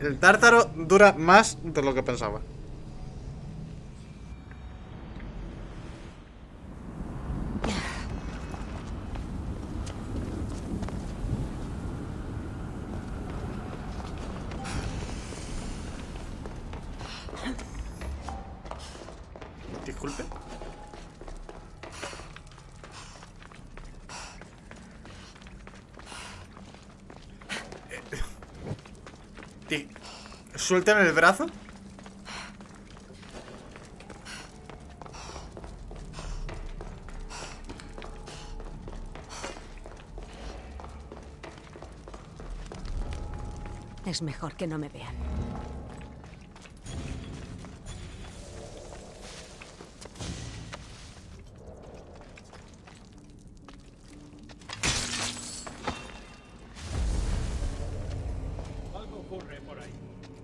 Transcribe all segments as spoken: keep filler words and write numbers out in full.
El tártaro dura más de lo que pensaba. Disculpe. Eh, Suéltame el brazo. Es mejor que no me vean. Algo ocurre por ahí.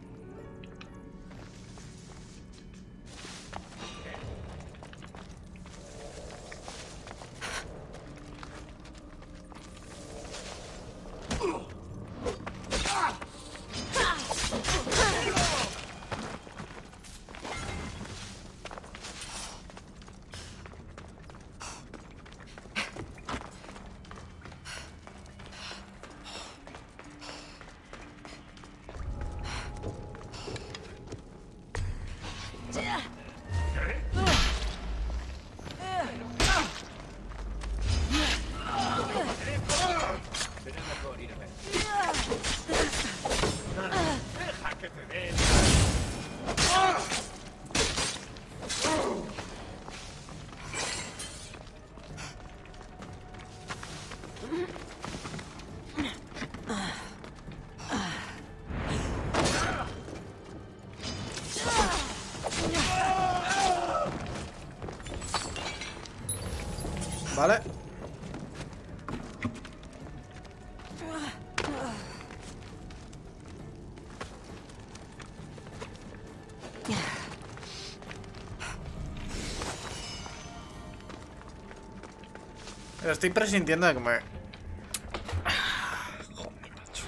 Vale. Estoy presintiendo de que me... Joder, macho.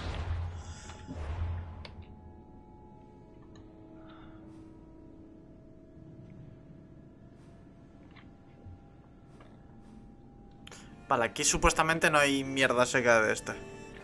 Vale, aquí supuestamente no hay mierda seca de esta.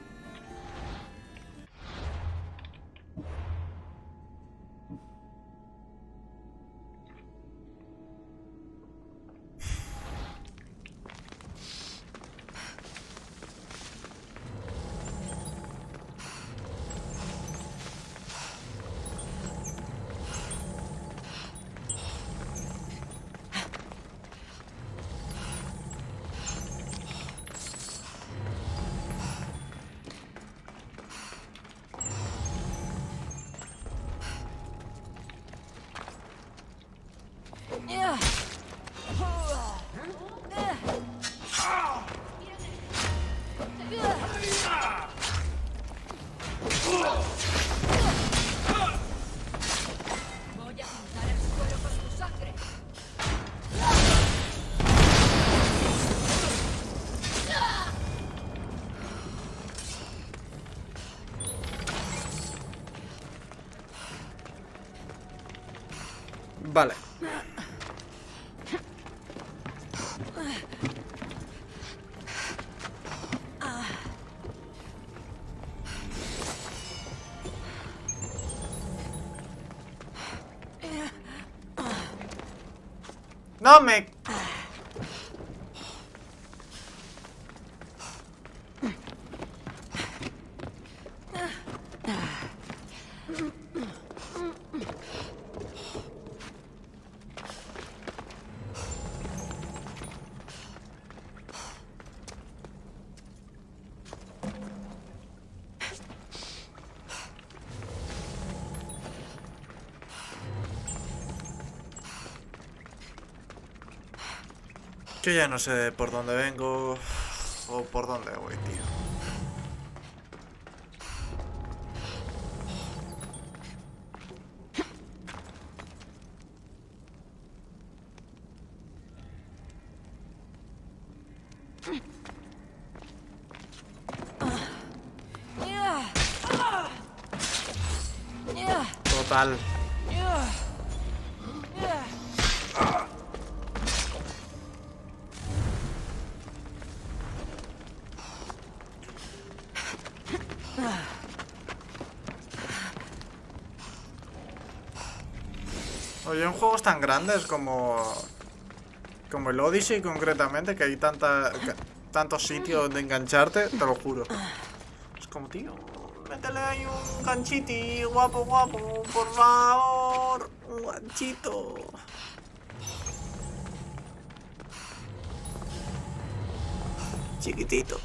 Vale. No me... Yo ya no sé por dónde vengo o por dónde voy, tío. Total. Oye, en juegos tan grandes como como el Odyssey concretamente, que hay tanta tantos sitios donde engancharte, te lo juro. Es como, tío, métele ahí un ganchiti, guapo, guapo, por favor, un ganchito. Chiquitito.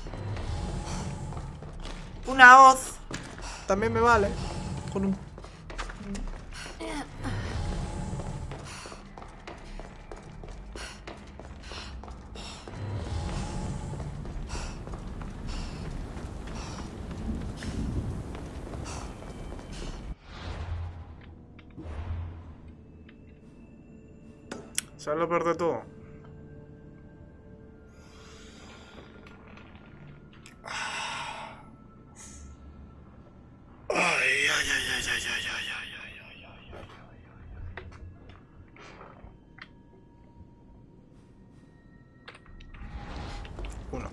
Una hoz también me vale. Con un... ¿Sabes lo peor de todo? Ay, ay, ay, ay, ay, ay, ay, ay, ay, ay, ay, ay. Uno.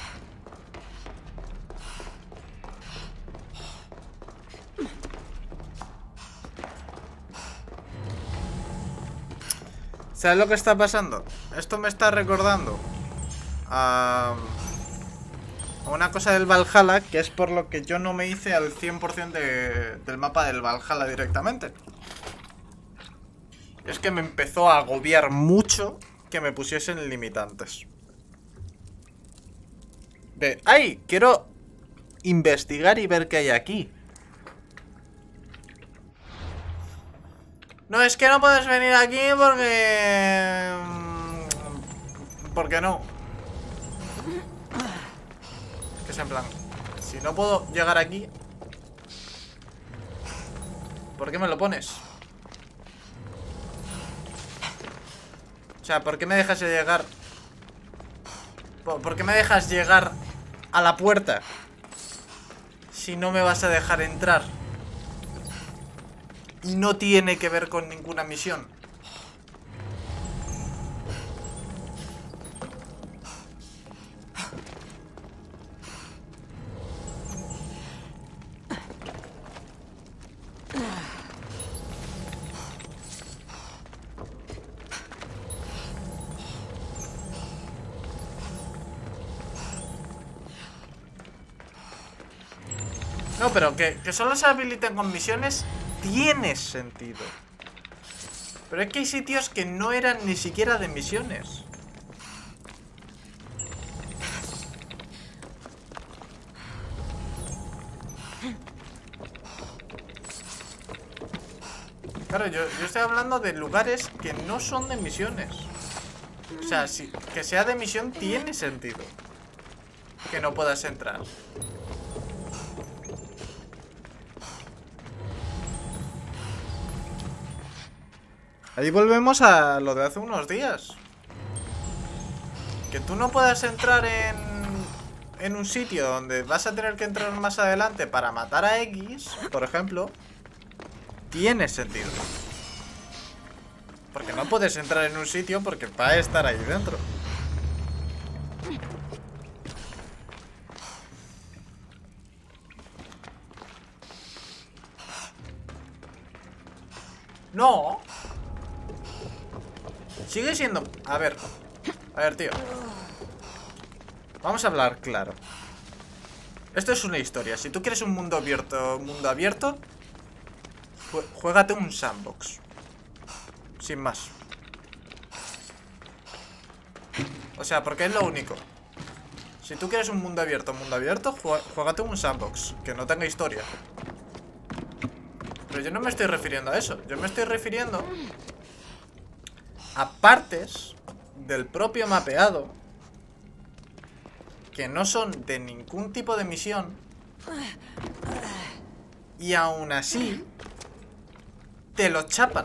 ¿Sabes lo que está pasando? Esto me está recordando a una cosa del Valhalla, que es por lo que yo no me hice al cien por cien de, del mapa del Valhalla directamente. Es que me empezó a agobiar mucho que me pusiesen limitantes. De, ¡ay! Quiero investigar y ver qué hay aquí. No, es que no puedes venir aquí porque... porque no. Que es en plan, si no puedo llegar aquí, ¿por qué me lo pones? O sea, ¿por qué me dejas llegar? ¿Por qué me dejas llegar a la puerta si no me vas a dejar entrar? Y no tiene que ver con ninguna misión. No, pero que, que solo se habiliten con misiones tiene sentido. Pero es que hay sitios que no eran ni siquiera de misiones. Claro, yo, yo estoy hablando de lugares que no son de misiones. O sea, si, que sea de misión tiene sentido que no puedas entrar. Ahí volvemos a lo de hace unos días. Que tú no puedas entrar en, en un sitio donde vas a tener que entrar más adelante para matar a X, por ejemplo, tiene sentido. Porque no puedes entrar en un sitio porque va a estar ahí dentro. No. Sigue siendo... A ver. A ver, tío. Vamos a hablar claro. Esto es una historia. Si tú quieres un mundo abierto, mundo abierto, juégate un sandbox. Sin más. O sea, porque es lo único. Si tú quieres un mundo abierto, mundo abierto, juégate un sandbox. Que no tenga historia. Pero yo no me estoy refiriendo a eso. Yo me estoy refiriendo a partes del propio mapeado que no son de ningún tipo de misión y aún así te lo chapan.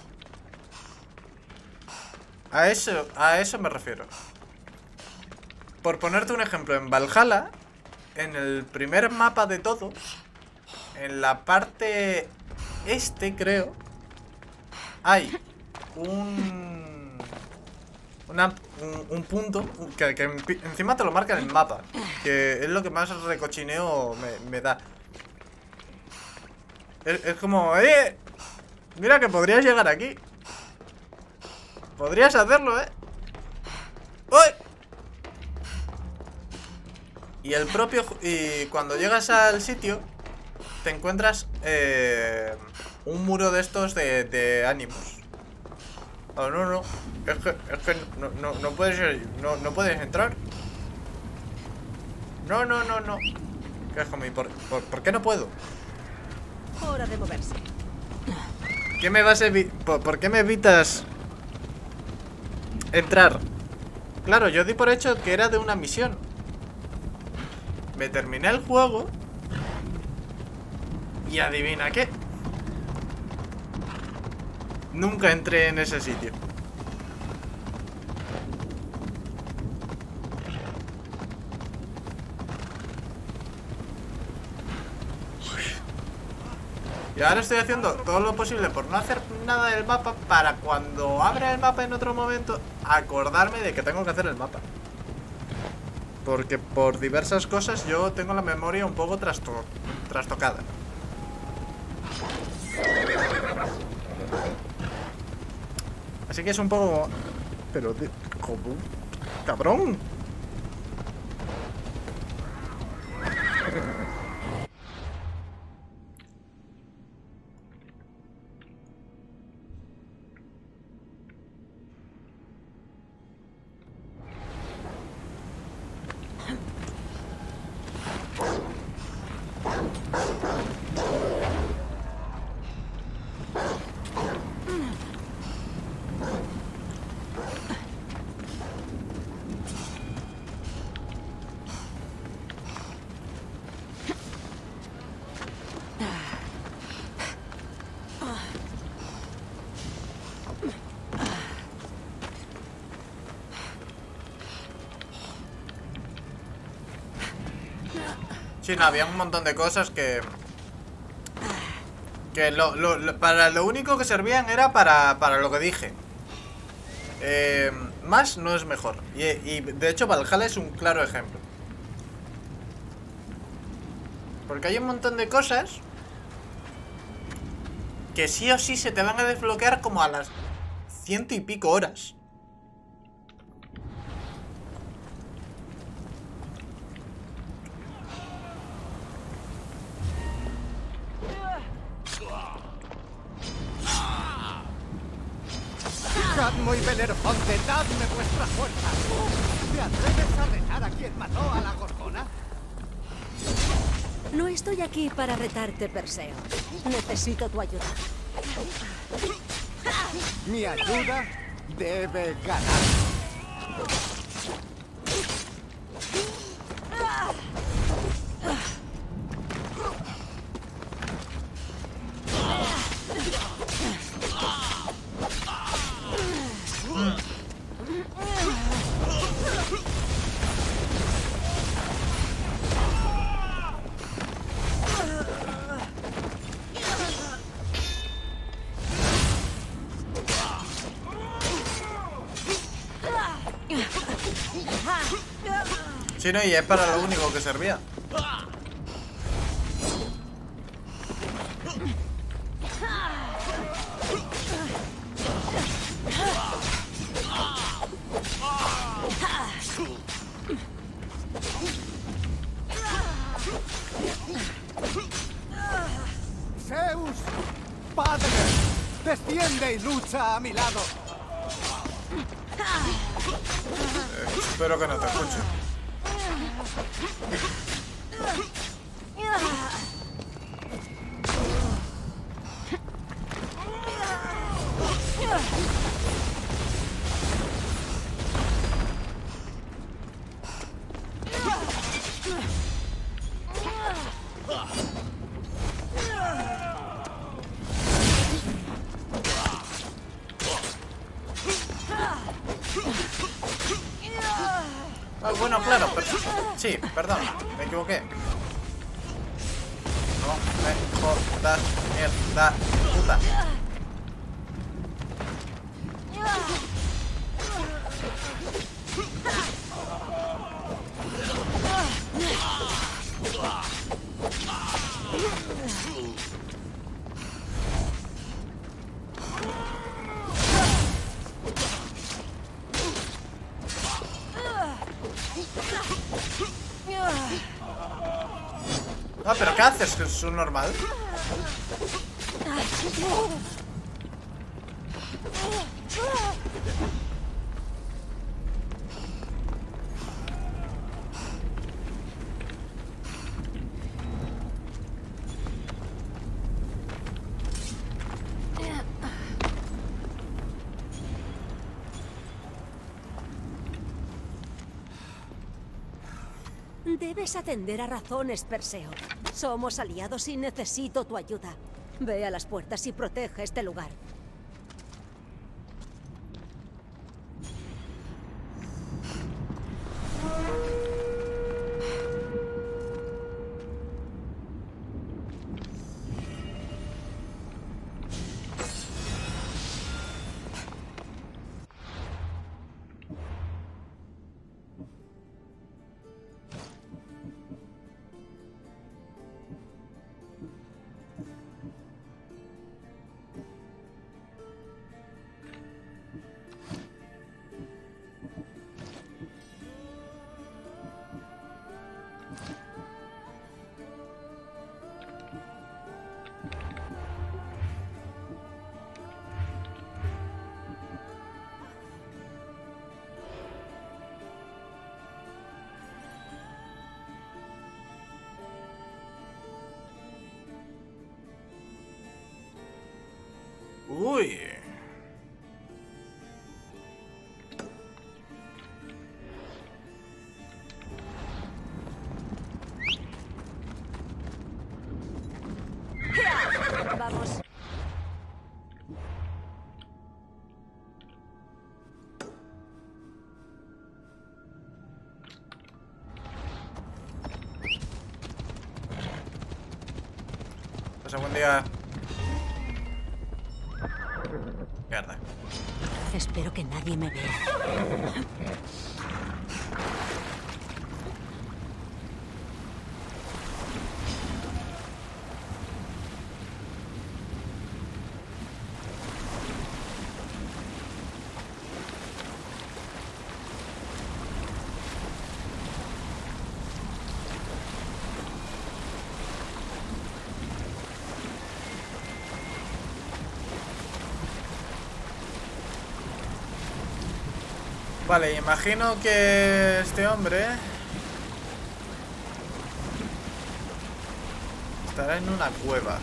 A eso, a eso me refiero. por ponerte un ejemplo, en Valhalla, en el primer mapa de todos, en la parte este, creo, hay un... Una, un, un punto que, que encima te lo marca en el mapa, que es lo que más recochineo me, me da. Es, es como, ¡eh! Mira que podrías llegar aquí. Podrías hacerlo, ¿eh? ¡Uy! Y el propio... Y cuando llegas al sitio, te encuentras eh, un muro de estos de, de ánimos. Oh, no, no. Es que, es que no, no, no puedes no, no puedes entrar. No, no, no, no. ¿Qué es conmigo? ¿Por, por, ¿Por qué no puedo? Hora de moverse. ¿Qué me vas a evi- por, ¿Por qué me evitas entrar? Claro, yo di por hecho que era de una misión. Me terminé el juego y adivina qué. Nunca entré en ese sitio. Y ahora estoy haciendo todo lo posible por no hacer nada del mapa, para cuando abra el mapa en otro momento acordarme de que tengo que hacer el mapa. Porque por diversas cosas yo tengo la memoria un poco trasto trastocada. Así que es un poco... Pero... De... ¿Cómo? ¡Cabrón! Sí, no, había un montón de cosas que... Que lo, lo, lo, para lo único que servían era para, para lo que dije. Eh, más no es mejor. Y, y de hecho Valhalla es un claro ejemplo. Porque hay un montón de cosas que sí o sí se te van a desbloquear como a las ciento y pico horas. Cadmo y Belerofonte, dadme vuestra fuerza. ¿Te atreves a retar a quien mató a la Gorgona? No estoy aquí para retarte, Perseo. Necesito tu ayuda. Mi ayuda debe ganar. Sí, no, y es para lo único que servía. Zeus, padre, desciende y lucha a mi lado. Eh, espero que no te escuche. Ah, bueno, claro, pero... Sí, perdón, me equivoqué. No me jodas, mierda, puta. Ah, pero ¿qué haces? ¿Que es un normal? Debes atender a razones, Perseo. Somos aliados y necesito tu ayuda. Ve a las puertas y protege este lugar. Uy. Vamos. Pasa buen día. Mierda. Espero que nadie me vea. Vale, imagino que este hombre estará en una cueva.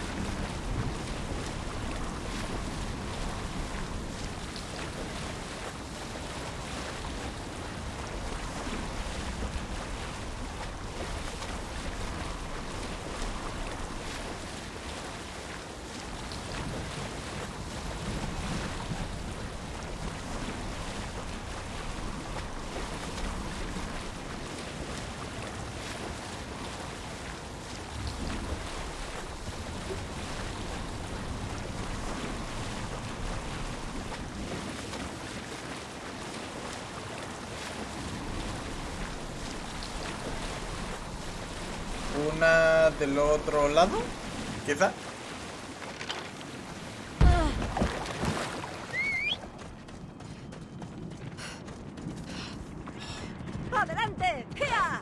Una del otro lado, quizá. ¡Adelante! ¡Gia!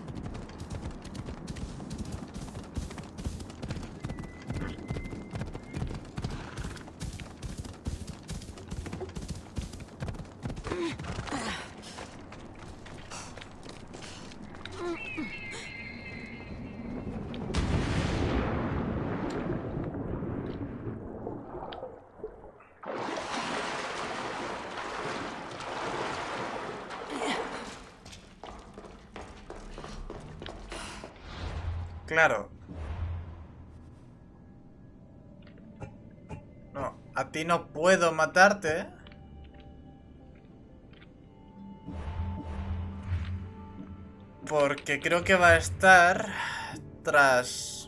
Claro. No, a ti no puedo matarte. Porque creo que va a estar tras...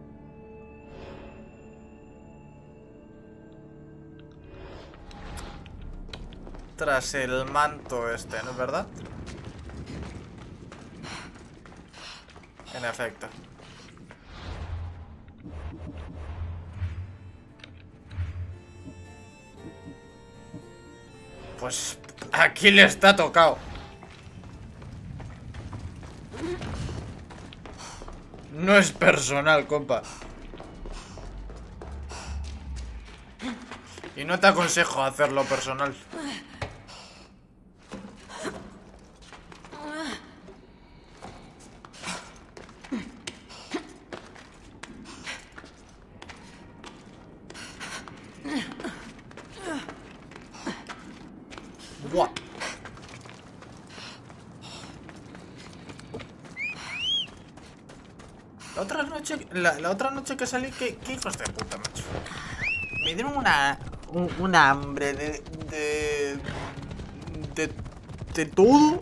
Tras el manto este, ¿no es verdad? En efecto. Pues aquí le está tocado. No es personal, compa. Y no te aconsejo hacerlo personal. Buah. La otra noche, la, la otra noche que salí, ¿qué, qué hijos de puta, macho? Me dieron una, un, una hambre de, de, de, de todo.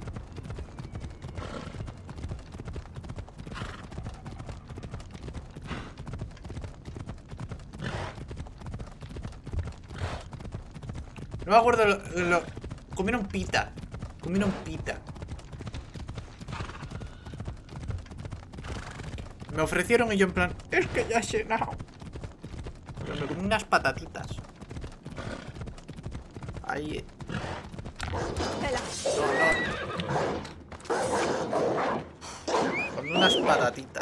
No me acuerdo, lo, lo, comieron pita, comieron pita. Me ofrecieron y yo en plan, es que ya he llenado. Pero me comí unas patatitas. Ahí. No, no. Comí unas patatitas.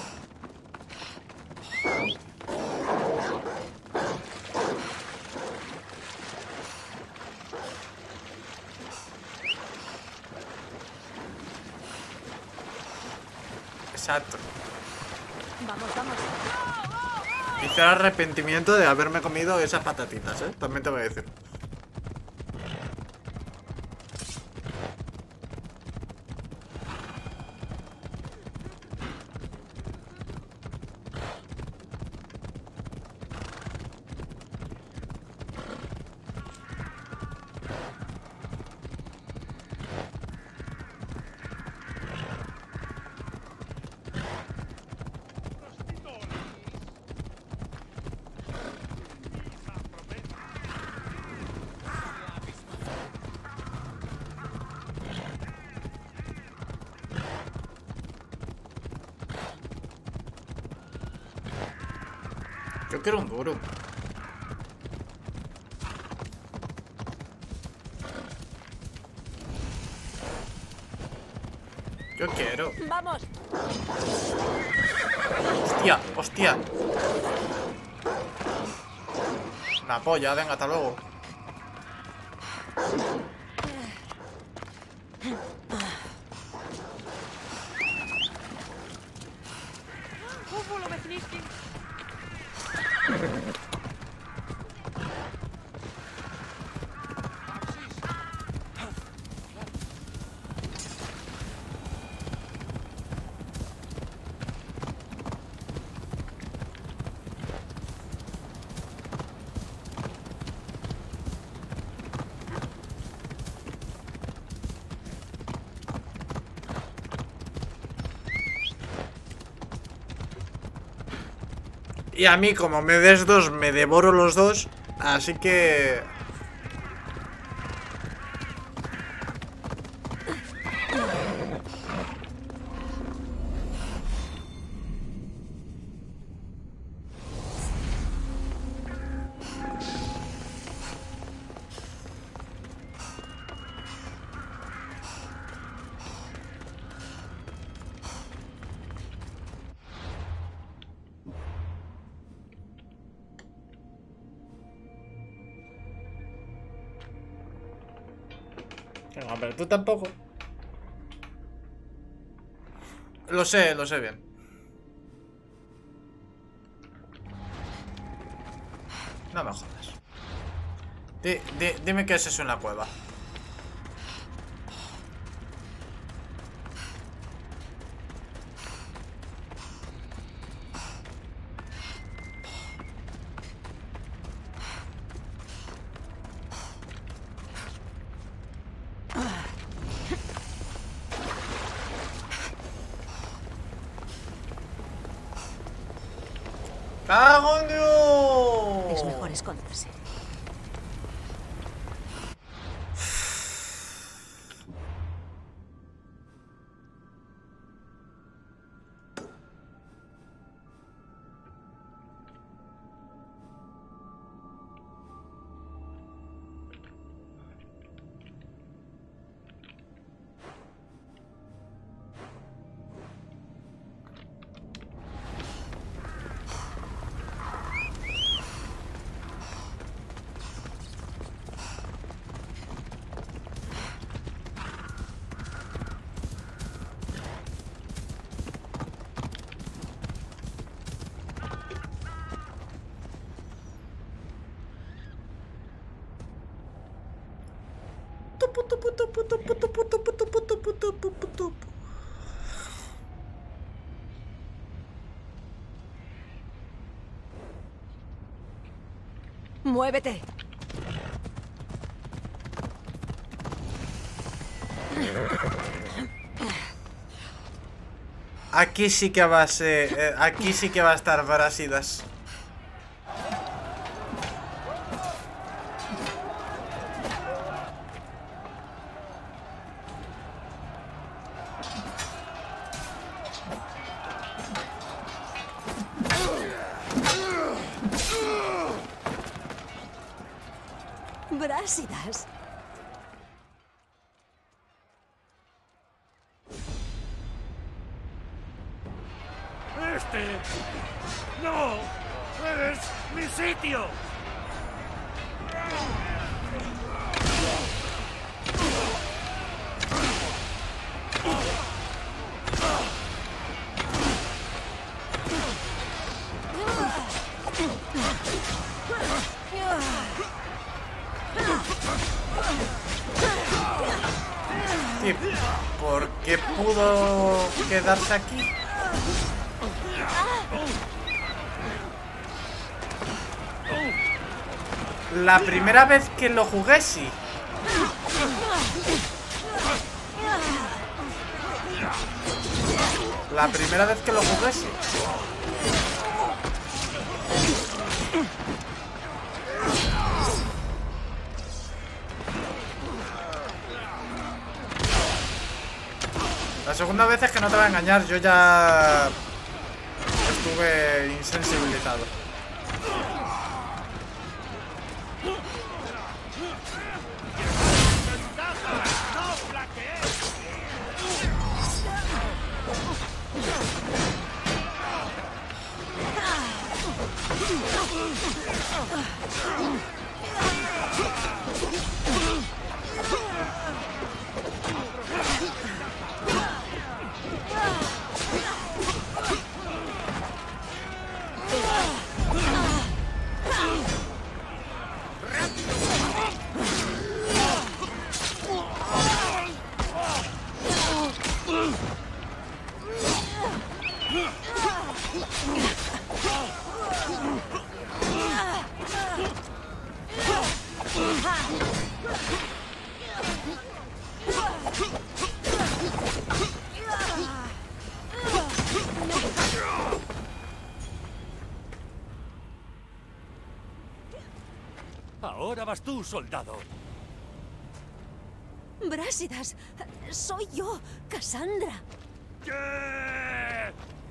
Exacto. Vamos, vamos. Hice el arrepentimiento de haberme comido esas patatitas, ¿eh? También te voy a decir. Yo quiero un duro. Yo quiero. Vamos. Hostia, hostia. Una polla, venga, hasta luego. Y a mí, como me des dos, me devoro los dos. Así que... Venga, pero tú tampoco. Lo sé, lo sé bien. No me jodas. Di, di, dime que es eso en la cueva. ¡Cago en Dios! Es mejor esconderse. ¡Muévete! Aquí sí que va a ser... Eh, aquí sí que va a estar Brásidas. Brásidas. ¡Este! ¡No! ¡Es mi sitio! ¿Y por qué pudo quedarse aquí? La primera vez que lo jugué, sí. La primera vez que lo jugué, sí. La segunda vez es que no te voy a engañar, yo ya estuve insensibilizado. Ahora vas tú, soldado. Brásidas. Soy yo, Cassandra. ¿Qué?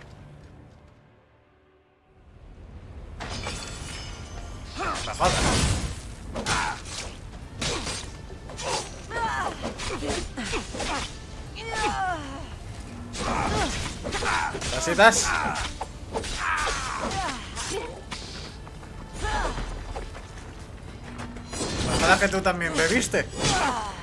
Me jodas. Brásidas. Me jodas que tú también bebiste.